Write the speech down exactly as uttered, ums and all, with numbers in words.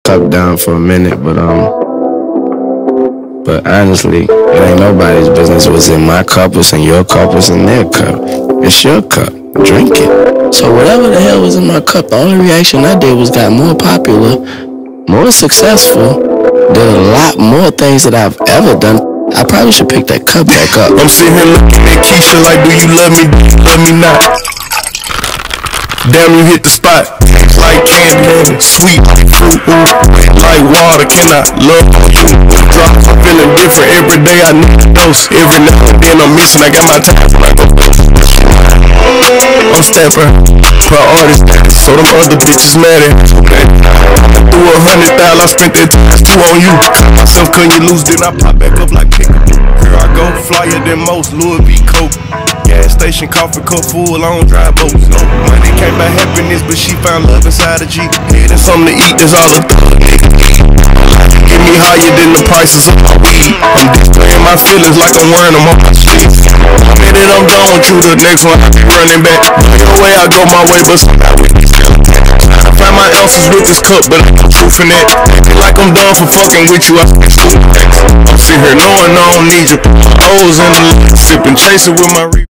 cup down for a minute, but um, but honestly, it ain't nobody's business what's in my cup, what's in your cup, what's in their cup. It's your cup. Drink it. So whatever the hell was in my cup, the only reaction I did was got more popular, more successful, did a lot more things that I've ever done. I probably should pick that cup back up. I'm sitting here looking at Keisha like, do you love me, do you love me not? Damn, you hit the spot. Like candy, sweet fruit, like water, can I love you? Drop, I'm feeling different every day, I need a dose. Every now and then I'm missing, I got my time when I go. I'm stepper, priorities, so them other bitches mad at me. Through a hundred thousand, I spent that times two on you. Myself, couldn't you lose, then I pop back up like pickaboo. Here I go, flyer than most, Louis V. Coke. Gas station, coffee cup full, I don't drive boats. No money came by happiness, but she found love inside a Jeep. Yeah, there's something to eat, that's all the thug niggas eat. Get me higher than the prices of my weed. I'm displaying my feelings like I'm wearing them on my sleeves. One minute I'm done with you, the next one I be running back. Your way, I go my way, but somehow with me still. I find my ounces with this cup, but I'm truth in that. Feel like I'm done for fucking with you, I spend two packs. I'm sitting here knowing I don't need you. Put my O's in the lip, sipping, chasing with my re